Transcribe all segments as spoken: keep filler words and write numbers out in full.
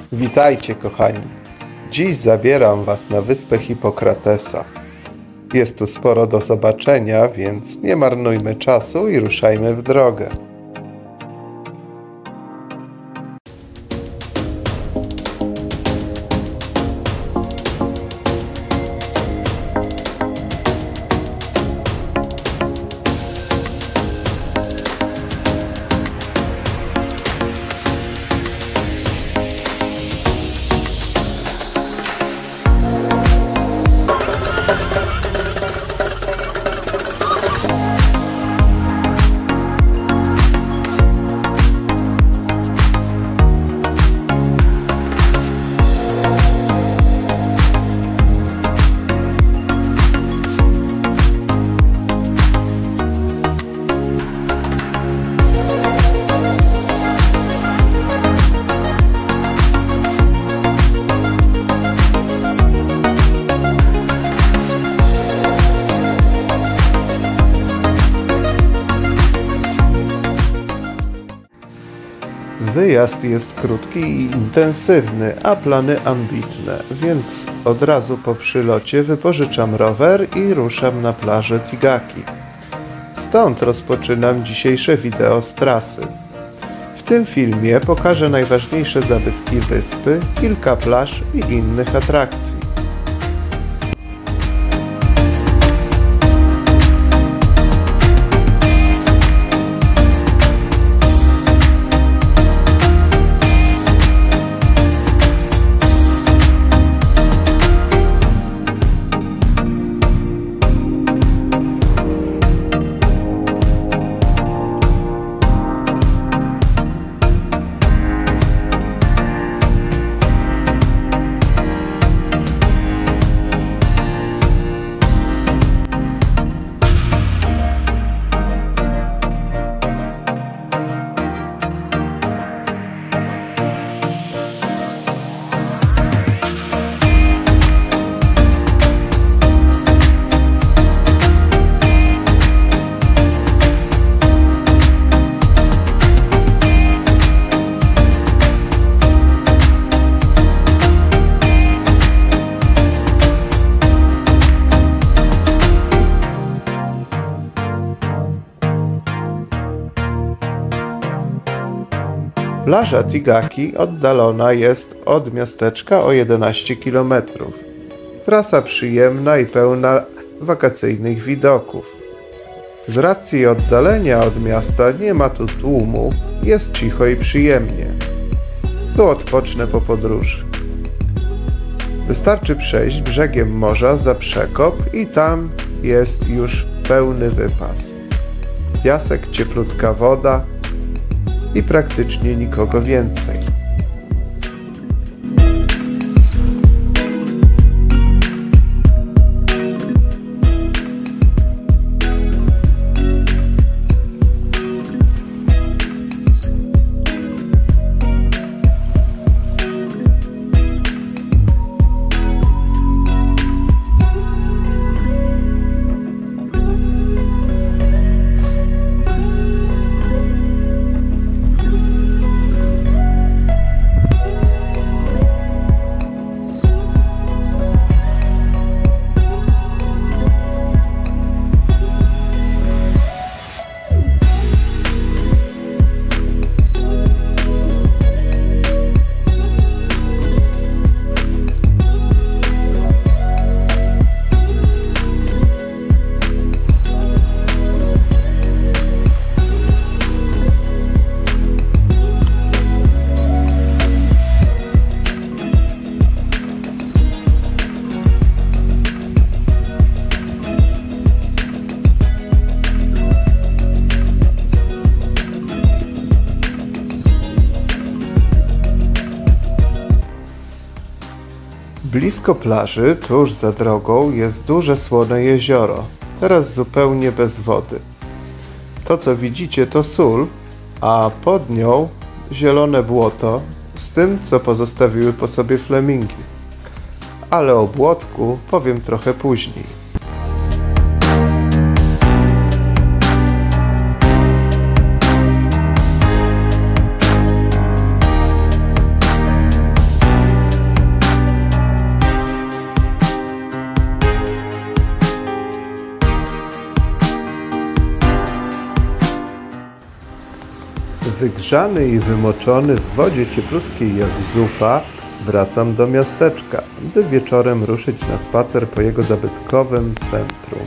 Witajcie, kochani. Dziś zabieram Was na wyspę Hipokratesa. Jest tu sporo do zobaczenia, więc nie marnujmy czasu i ruszajmy w drogę. Wyjazd jest krótki i intensywny, a plany ambitne, więc od razu po przylocie wypożyczam rower i ruszam na plażę Tigaki. Stąd rozpoczynam dzisiejsze wideo z trasy. W tym filmie pokażę najważniejsze zabytki wyspy, kilka plaż i innych atrakcji. Plaża Tigaki oddalona jest od miasteczka o jedenaście kilometrów. Trasa przyjemna i pełna wakacyjnych widoków. Z racji oddalenia od miasta nie ma tu tłumów, jest cicho i przyjemnie. Tu odpocznę po podróży. Wystarczy przejść brzegiem morza za przekop i tam jest już pełny wypas. Piasek, cieplutka woda i praktycznie nikogo więcej. Blisko plaży, tuż za drogą, jest duże słone jezioro, teraz zupełnie bez wody. To, co widzicie, to sól, a pod nią zielone błoto z tym, co pozostawiły po sobie flemingi. Ale o błotku powiem trochę później. Wygrzany i wymoczony w wodzie cieplutkiej jak zupa, wracam do miasteczka, by wieczorem ruszyć na spacer po jego zabytkowym centrum.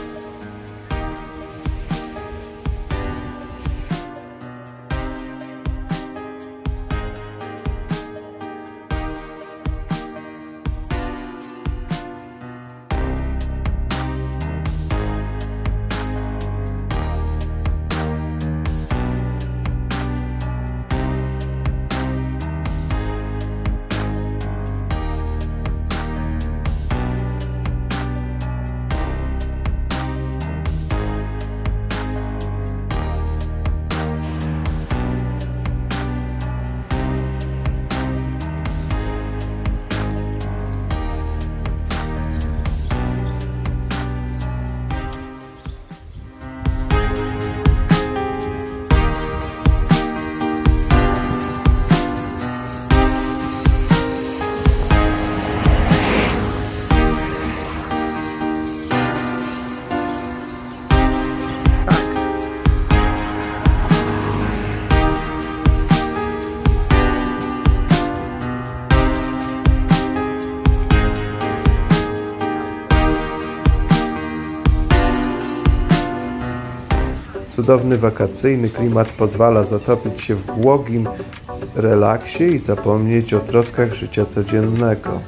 Cudowny wakacyjny klimat pozwala zatopić się w błogim relaksie i zapomnieć o troskach życia codziennego.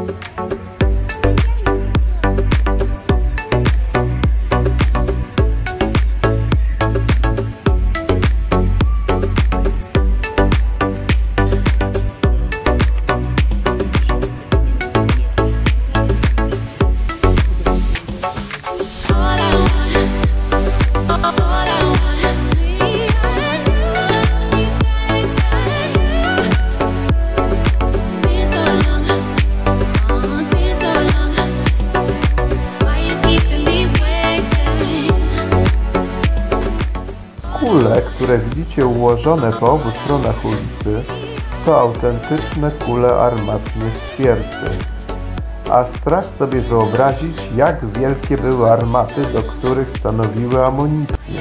Kule, które widzicie ułożone po obu stronach ulicy, to autentyczne kule armatnie z twierdzy. A strach sobie wyobrazić, jak wielkie były armaty, do których stanowiły amunicję.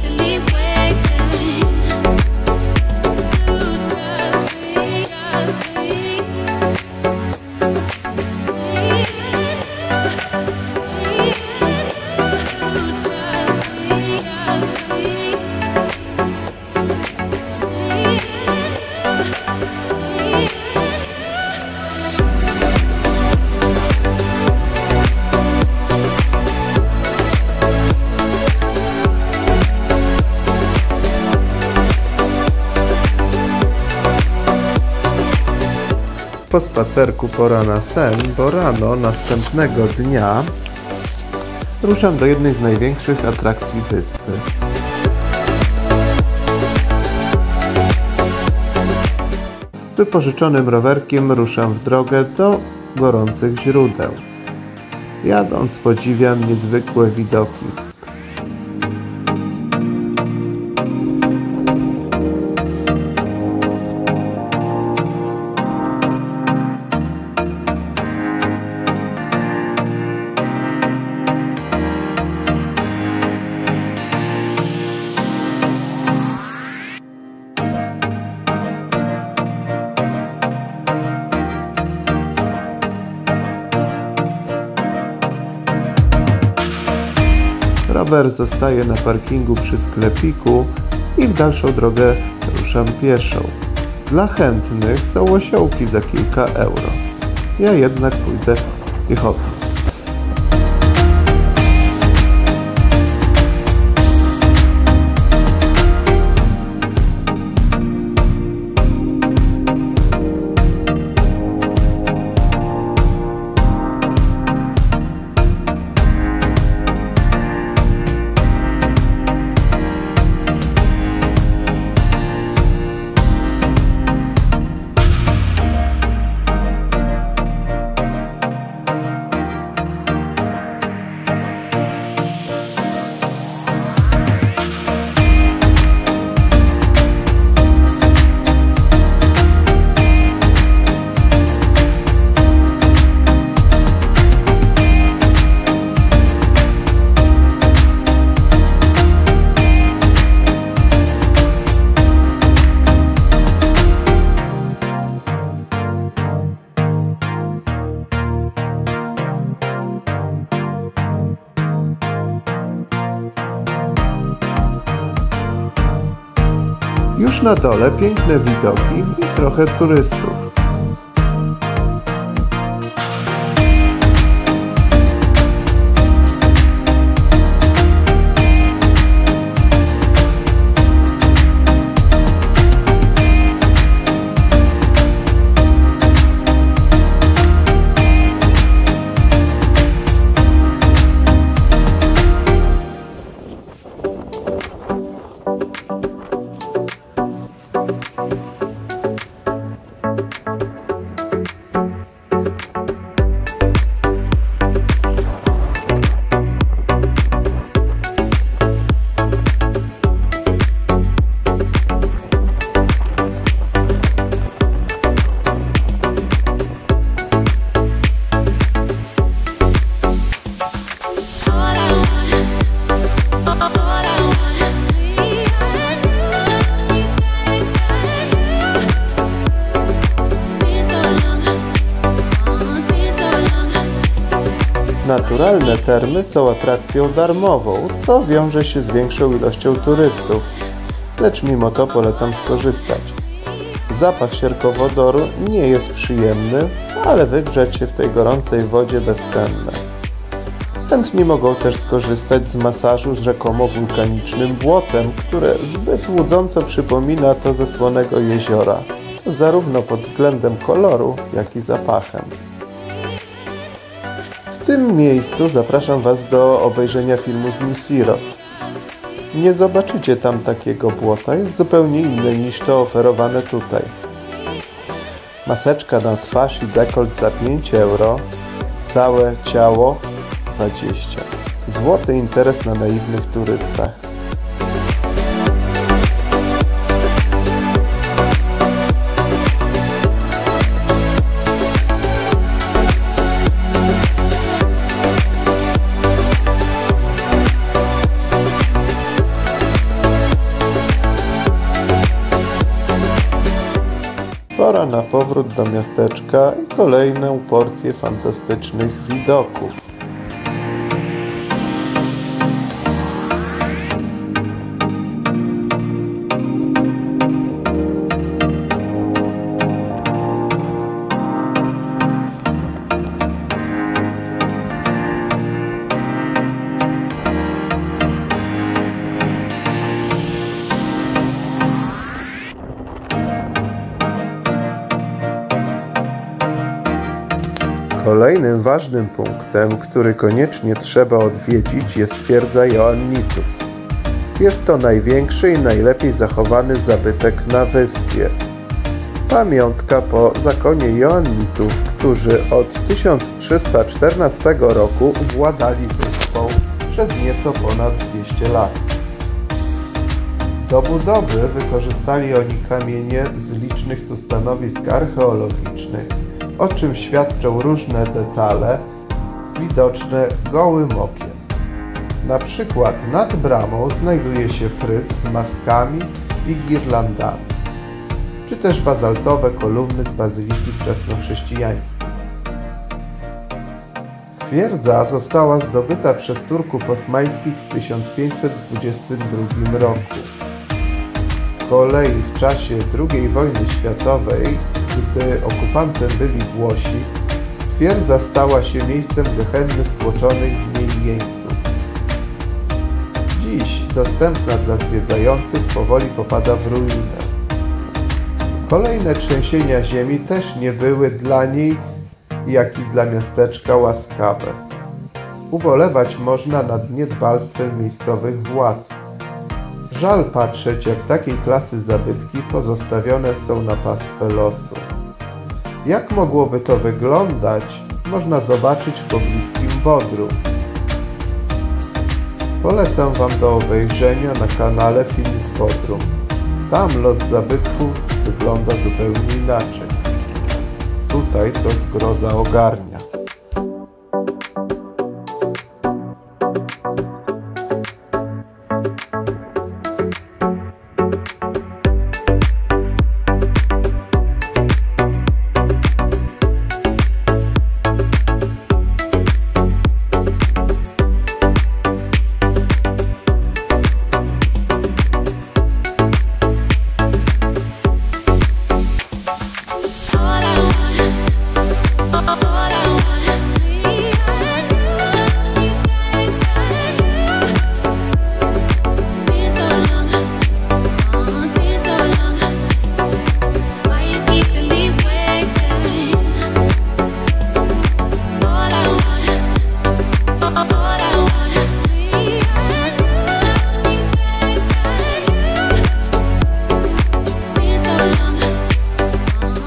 Po spacerku pora na sen, bo rano następnego dnia ruszam do jednej z największych atrakcji wyspy. Wypożyczonym rowerkiem ruszam w drogę do gorących źródeł. Jadąc podziwiam niezwykłe widoki. Rower zostaje na parkingu przy sklepiku i w dalszą drogę ruszam pieszo. Dla chętnych są osiołki za kilka euro. Ja jednak pójdę piechotą. Już na dole piękne widoki i trochę turystów. Naturalne termy są atrakcją darmową, co wiąże się z większą ilością turystów, lecz mimo to polecam skorzystać. Zapach sierkowodoru nie jest przyjemny, ale wygrzać się w tej gorącej wodzie bezcenne. Chętni mogą też skorzystać z masażu z rzekomo wulkanicznym błotem, które zbyt łudząco przypomina to ze Słonego Jeziora, zarówno pod względem koloru, jak i zapachem. W tym miejscu zapraszam Was do obejrzenia filmu z Misiros. Nie zobaczycie tam takiego błota, jest zupełnie inny niż to oferowane tutaj. Maseczka na twarz i dekolt za pięć euro, całe ciało dwadzieścia. Złoty interes na naiwnych turystach. Pora na powrót do miasteczka i kolejną porcję fantastycznych widoków. Kolejnym ważnym punktem, który koniecznie trzeba odwiedzić, jest twierdza Joannitów. Jest to największy i najlepiej zachowany zabytek na wyspie. Pamiątka po zakonie Joannitów, którzy od tysiąc trzysta czternastego roku władali wyspą przez nieco ponad dwieście lat. Do budowy wykorzystali oni kamienie z licznych tu stanowisk archeologicznych, o czym świadczą różne detale widoczne gołym okiem. Na przykład nad bramą znajduje się fryz z maskami i girlandami, czy też bazaltowe kolumny z bazyliki wczesnochrześcijańskiej. Twierdza została zdobyta przez Turków osmańskich w tysiąc pięćset dwudziestym drugim roku. Z kolei w czasie drugiej wojny światowej, gdy okupantem byli Włosi, twierdza stała się miejscem gehenny stłoczonych w niej jeńców. Dziś dostępna dla zwiedzających powoli popada w ruinę. Kolejne trzęsienia ziemi też nie były dla niej, jak i dla miasteczka, łaskawe. Ubolewać można nad niedbalstwem miejscowych władz. Żal patrzeć, jak takiej klasy zabytki pozostawione są na pastwę losu. Jak mogłoby to wyglądać, można zobaczyć w pobliskim Bodrum. Polecam Wam do obejrzenia na kanale Film z Bodrum. Tam los zabytków wygląda zupełnie inaczej. Tutaj to zgroza ogarnia.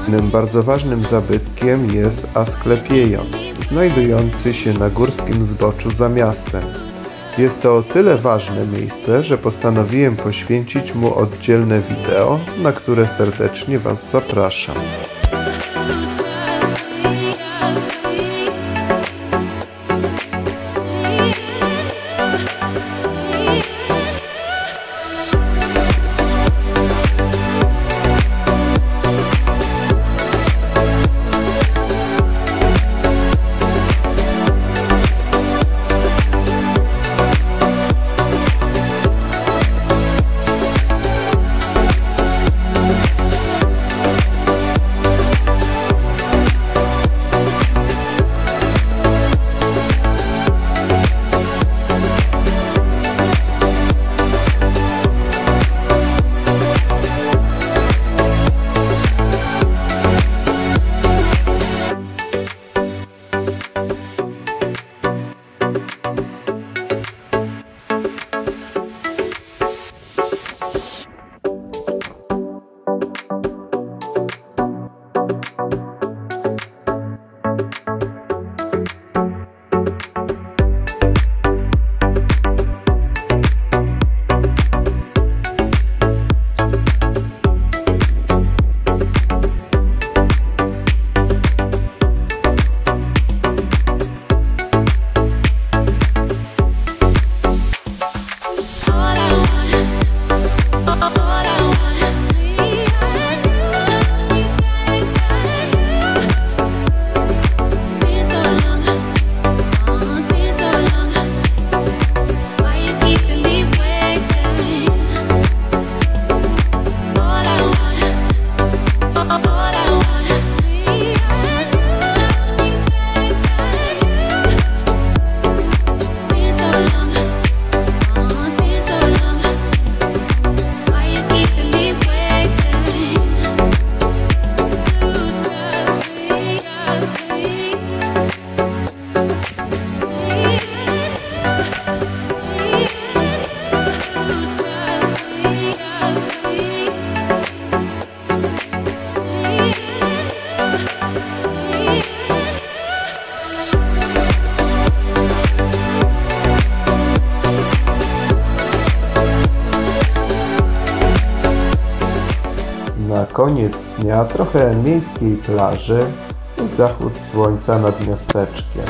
Innym bardzo ważnym zabytkiem jest Asklepieion, znajdujący się na górskim zboczu za miastem. Jest to o tyle ważne miejsce, że postanowiłem poświęcić mu oddzielne wideo, na które serdecznie Was zapraszam. Na koniec dnia trochę miejskiej plaży i zachód słońca nad miasteczkiem.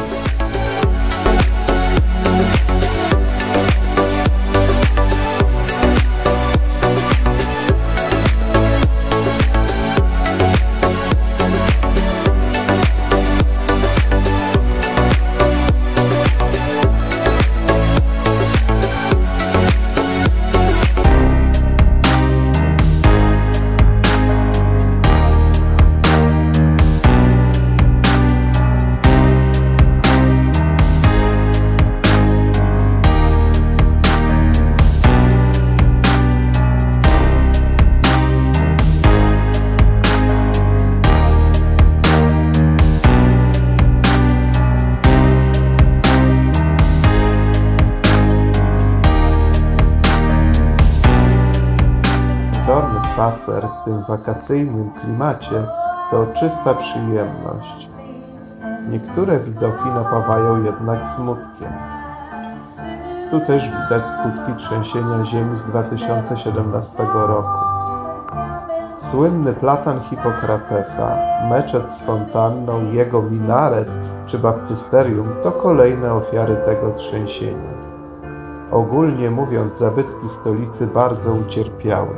Wieczorny spacer w tym wakacyjnym klimacie to czysta przyjemność. Niektóre widoki napawają jednak smutkiem. Tu też widać skutki trzęsienia ziemi z dwa tysiące siedemnastego roku. Słynny platan Hipokratesa, meczet z fontanną, jego minaret czy baptysterium to kolejne ofiary tego trzęsienia. Ogólnie mówiąc, zabytki stolicy bardzo ucierpiały.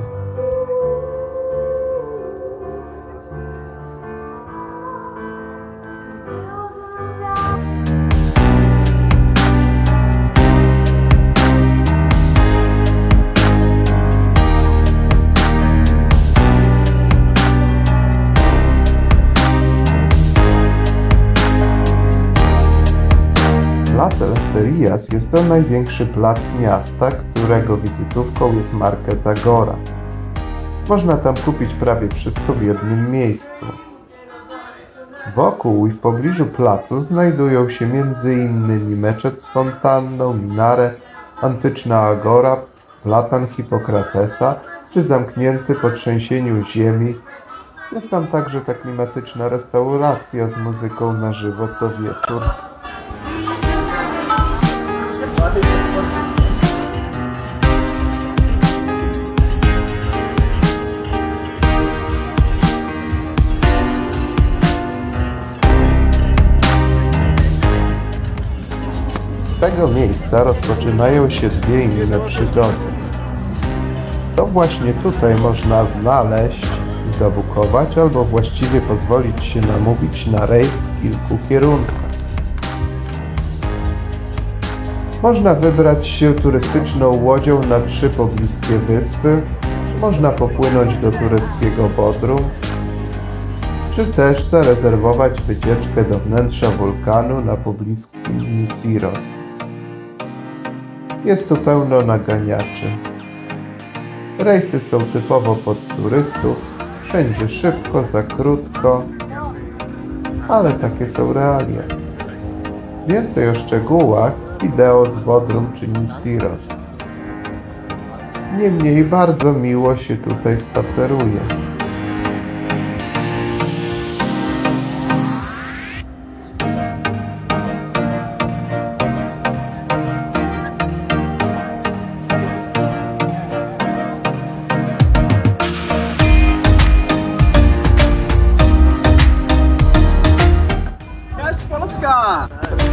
Plac Eleftherias jest to największy plac miasta, którego wizytówką jest market Agora. Można tam kupić prawie wszystko w jednym miejscu. Wokół i w pobliżu placu znajdują się między innymi meczet z fontanną, minaret, antyczna agora, platan Hipokratesa czy zamknięty po trzęsieniu ziemi Jest tam także ta klimatyczna restauracja z muzyką na żywo co wieczór. Z tego miejsca rozpoczynają się dwie inne przygody. To właśnie tutaj można znaleźć i zabukować, albo właściwie pozwolić się namówić na rejs w kilku kierunkach. Można wybrać się turystyczną łodzią na trzy pobliskie wyspy, można popłynąć do tureckiego Bodrum, czy też zarezerwować wycieczkę do wnętrza wulkanu na pobliskim Nisyros. Jest tu pełno naganiaczy. Rejsy są typowo pod turystów, wszędzie szybko, za krótko, ale takie są realia. Więcej o szczegółach wideo z Bodrum czy Nisyros. Niemniej bardzo miło się tutaj spaceruje. Polska!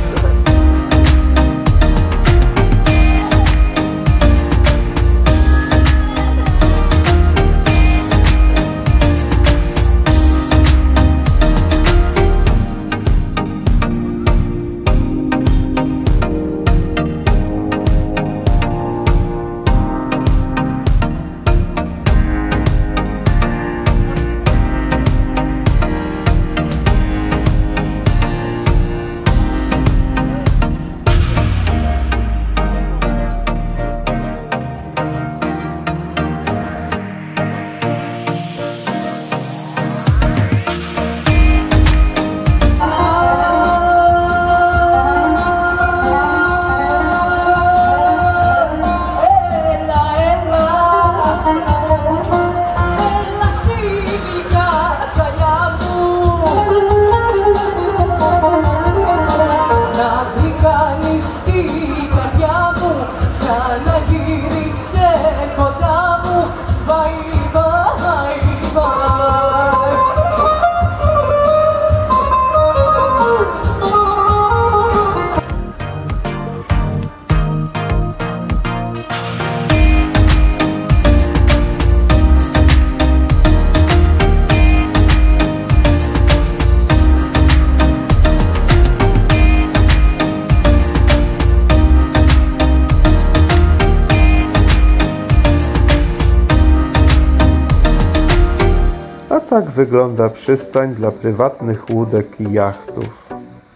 Tak wygląda przystań dla prywatnych łódek i jachtów.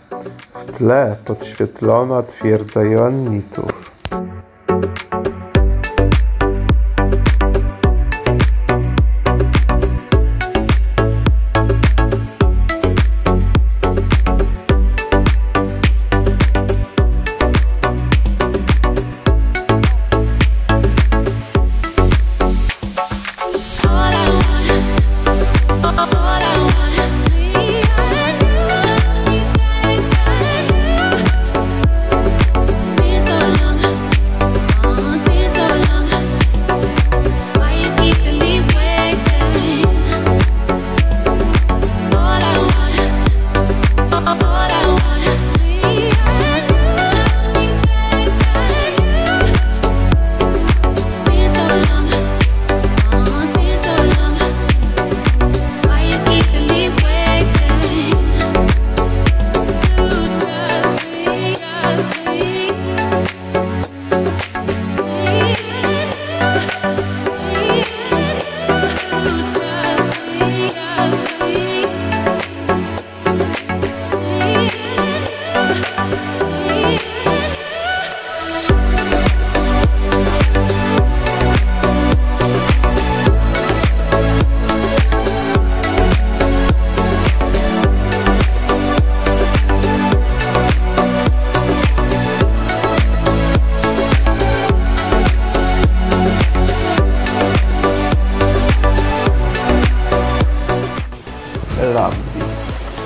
W tle podświetlona twierdza Joannitów. So long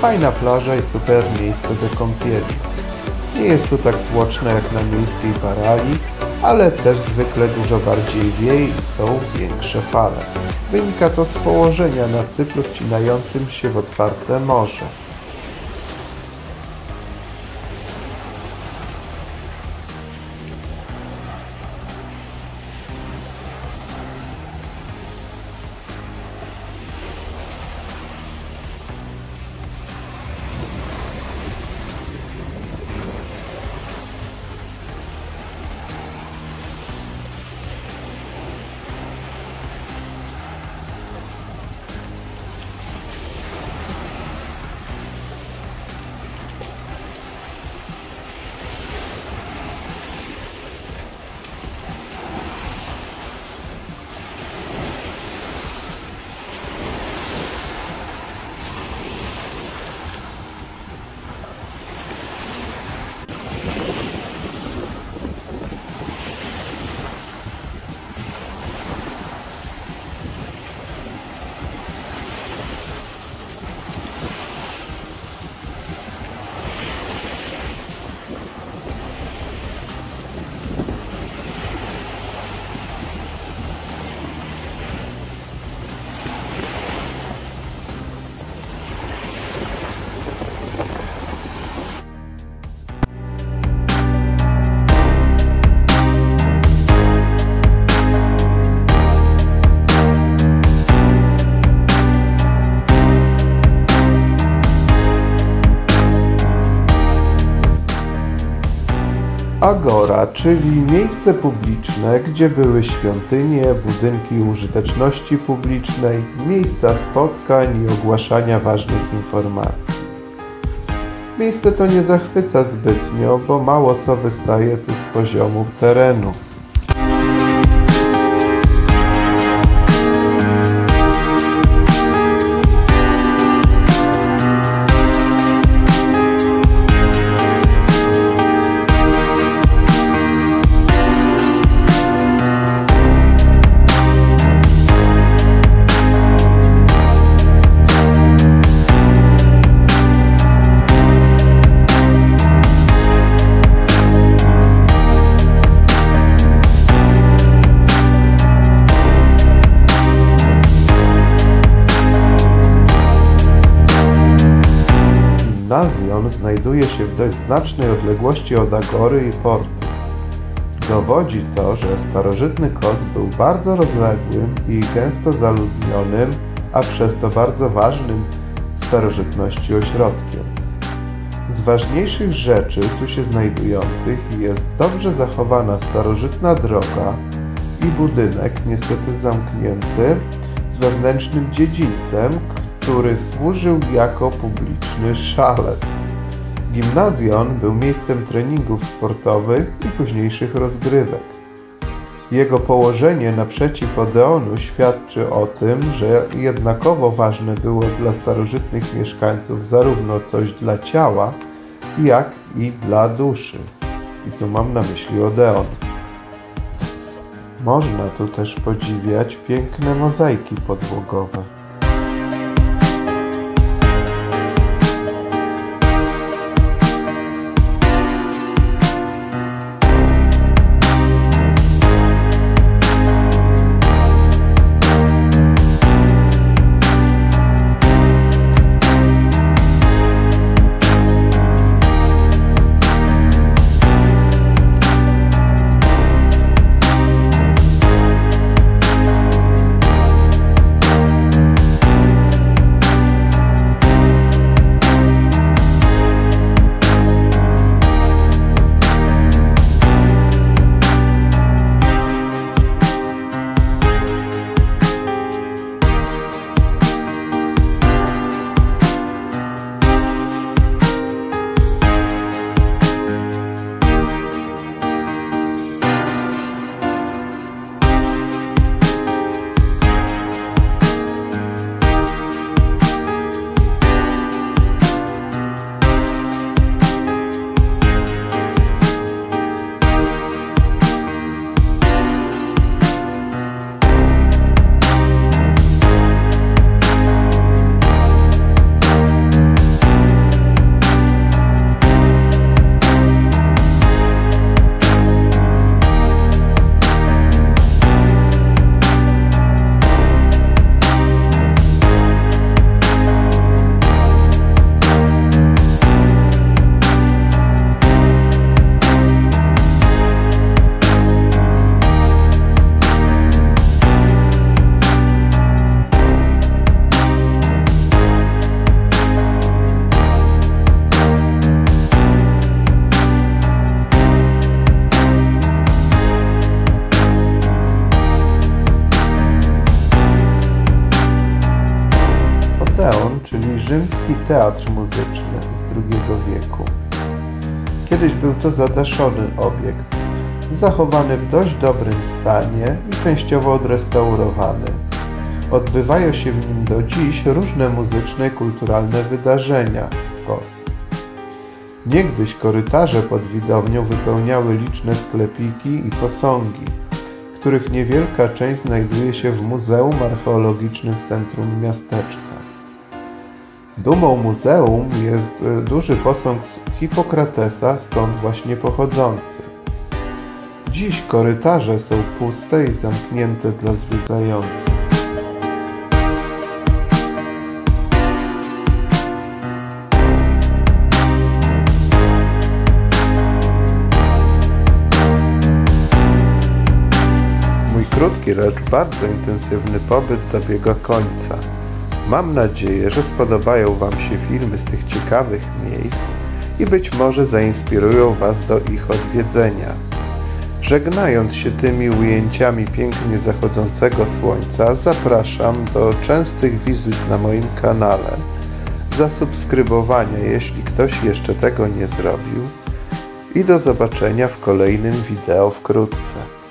Fajna plaża i super miejsce do kąpieli. Nie jest tu tak tłoczno jak na miejskiej Parali, ale też zwykle dużo bardziej wieje i są większe fale. Wynika to z położenia na cyplu wcinającym się w otwarte morze. Agora, czyli miejsce publiczne, gdzie były świątynie, budynki użyteczności publicznej, miejsca spotkań i ogłaszania ważnych informacji. Miejsce to nie zachwyca zbytnio, bo mało co wystaje tu z poziomu terenu. Gimnazjon znajduje się w dość znacznej odległości od Agory i portu. Dowodzi to, że starożytny Kos był bardzo rozległym i gęsto zaludnionym, a przez to bardzo ważnym w starożytności ośrodkiem. Z ważniejszych rzeczy tu się znajdujących jest dobrze zachowana starożytna droga i budynek, niestety zamknięty, z wewnętrznym dziedzińcem, który służył jako publiczny szalet. Gimnazjon był miejscem treningów sportowych i późniejszych rozgrywek. Jego położenie naprzeciw Odeonu świadczy o tym, że jednakowo ważne było dla starożytnych mieszkańców zarówno coś dla ciała, jak i dla duszy. I tu mam na myśli Odeon. Można tu też podziwiać piękne mozaiki podłogowe. Odeon, czyli rzymski teatr muzyczny z drugiego wieku. Kiedyś był to zadaszony obiekt, zachowany w dość dobrym stanie i częściowo odrestaurowany. Odbywają się w nim do dziś różne muzyczne i kulturalne wydarzenia w Kos. Niegdyś korytarze pod widownią wypełniały liczne sklepiki i posągi, których niewielka część znajduje się w Muzeum Archeologicznym w centrum miasteczka. Dumą muzeum jest duży posąg Hipokratesa, stąd właśnie pochodzący. Dziś korytarze są puste i zamknięte dla zwiedzających. Mój krótki, lecz bardzo intensywny pobyt dobiega końca. Mam nadzieję, że spodobają Wam się filmy z tych ciekawych miejsc i być może zainspirują Was do ich odwiedzenia. Żegnając się tymi ujęciami pięknie zachodzącego słońca, zapraszam do częstych wizyt na moim kanale, zasubskrybowania, jeśli ktoś jeszcze tego nie zrobił, i do zobaczenia w kolejnym wideo wkrótce.